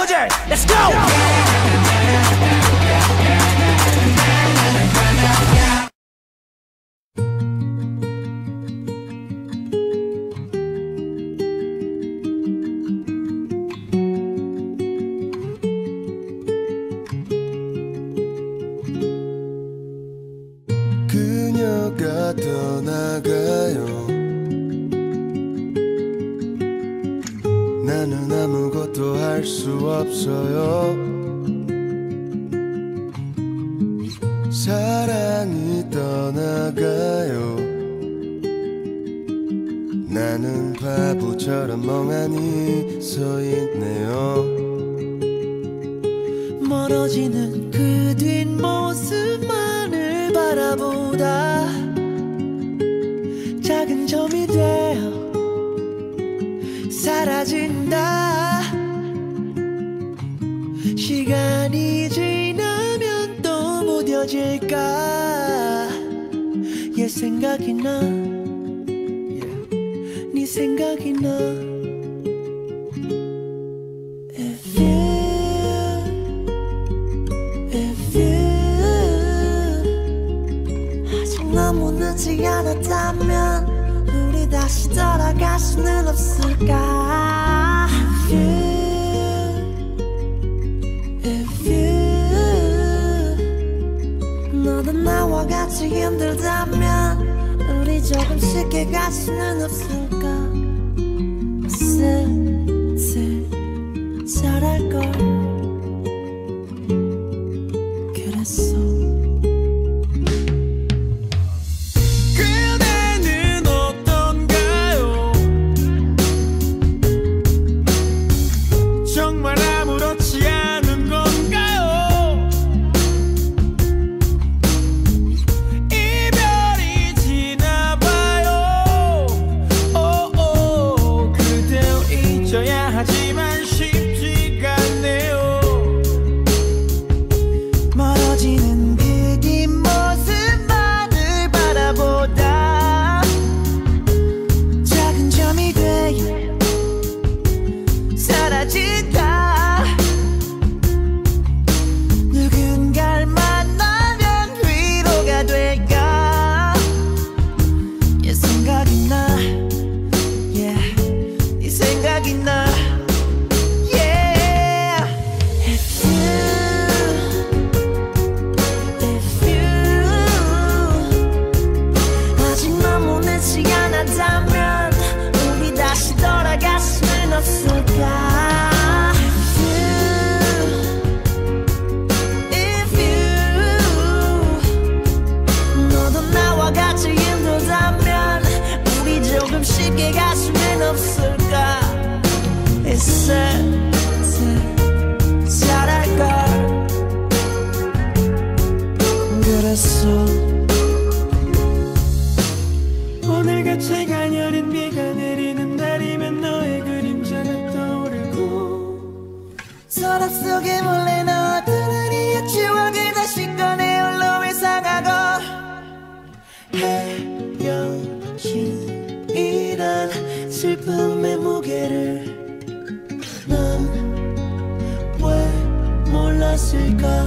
친구들 Let's go! 그녀가 떠나가요. 나는 아무것도 할 수 없어요. 사랑이 떠나가요. 나는 바보처럼 멍하니 서 있네요. 멀어지는 그 뒷모습만을 바라보다 작은 점이 되어 사라진다. 시간이 지나면 또 무뎌질까. 얘 생각이 나, 네 생각이 나. If you 아직 너무 늦지 않았다면 우리 다시 돌아갈 수는 없을까. If you 너도 나와 같이 힘들다면 우리 조금 쉽게 갈 수는 없을까. 슬슬 잘할걸. 그랬어. 그대는 어떤가요? 정말 아무렇지 않은 건가요? 이별이 지나봐요. 오오 그댈 잊어야 하지만 쉽지가 않네요. 멀어지는 그 뒷모습만을 바라보다 작은 점이 되어 사라진다. 누군가를 만나면 위로가 될까. 얘 생각이 나, yeah, 네 생각이 나. 우리 다시 돌아갈 수는 없을까. If you 너도 나와 같이 힘들다면 우리 조금 쉽게 갈 수는 없을까. 있을 잘할걸. 그랬어. 오늘같이 가녀린 비가 내리는 날이면 너의 그림자가 떠오르고 서랍 속에 몰래 넣었던 우리의 추억을 다시 꺼내 홀로 회상하고 헤어짐이란 슬픔의 무게를 난 왜 몰랐을까.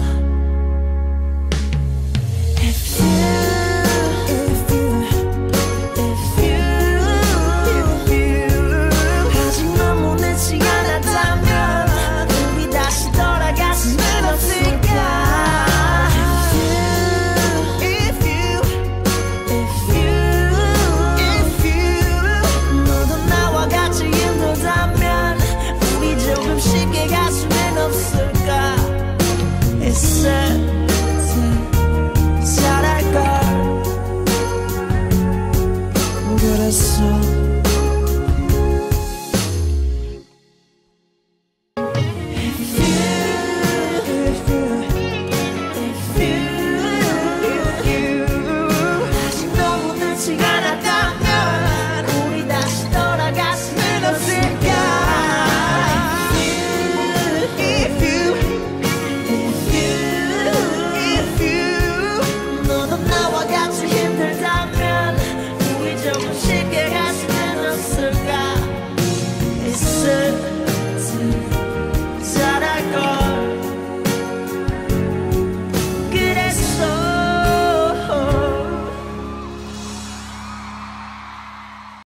쉽게 갈 수는 없을까. It's sad.